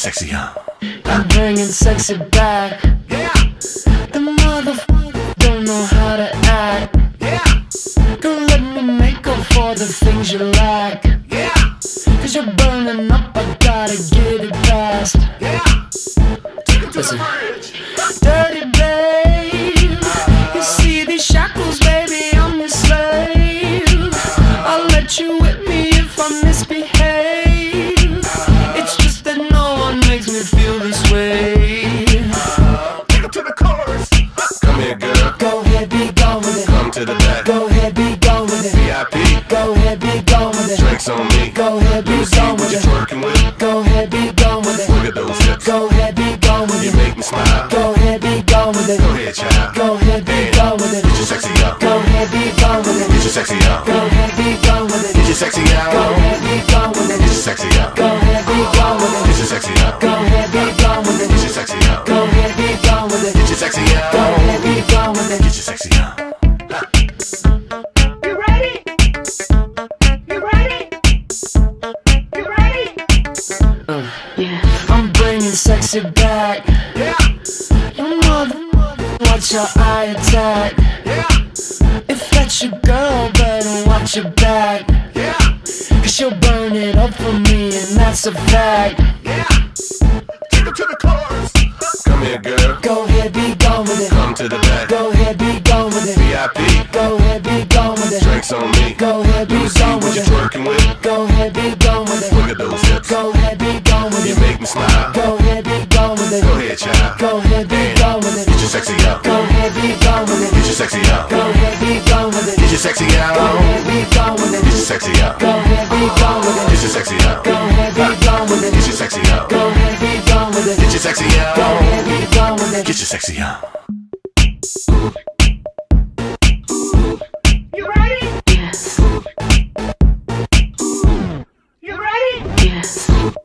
sexy on. I'm bringing sexy back. Yeah. The motherfucker don't know how to act. Yeah. Don't let me make up for the things you lack. Yeah. Cause you're burning up, I gotta get it fast. Yeah. Take it to Listen. the bridge. Dirty babe, you see these shackles, baby, I'm your slave. I'll let you whip me if I misbehave. It's just that no one makes me feel this way. Take it to the chorus. Come here, girl. Go ahead, be gone with it. Come to the back. Go ahead, be gone with it. VIP. Go ahead, be gone with it. Drinks on me. Go ahead, be See gone what with you're it. twerking with. Go ahead, be gone with it. Look at those hips. Go ahead, be gone with You it. make me smile. Go ahead, be gone with it. Go ahead, child. Go ahead, be gone with it. Get your sexy up. Go ahead, be gone with it. Get your sexy up. Go ahead, be gone with it. Get your sexy out. Go ahead, be gone with it. Get your sexy up. Go ahead, be gone with it. Get your sexy up. Go ahead, be gone with it. Get your sexy up. Go ahead, be gone with it. Get your sexy out. Go ahead, be gone with it. Get your sexy up. You ready? You ready? You ready? I'm bringing sexy back. Yeah. Your mother, watch your eye attack. Yeah. If that's your girl, better watch your back. Yeah. Cause she'll burn it up for me, and that's a fact. Yeah. Take it to the chorus. Come here, girl. Go ahead, be gone with it. Come to the back. Go ahead, be gone with it. VIP. Go ahead, be gone with it. Drinks on me. Go ahead, be See gone what with you're it. twerking with. Go ahead, be gone with it. Look at those hips. Go ahead, be gone with You it. make me smile. Go ahead, be gone with it. Go ahead, child. Go ahead, be gone with it. Get your sexy up. Go ahead, be gone with it. Get your sexy up. Go ahead, be gone with it. Get your sexy out. Go ahead, be gone with it. Get your sexy up. Go ahead, be gone with it. Get your sexy up. Go ahead, be gone with it. Get your sexy up. Go ahead, be gone with it. Get your sexy out. Go ahead, be gone with it. Get your sexy up. You ready? Yes. You ready? Yes.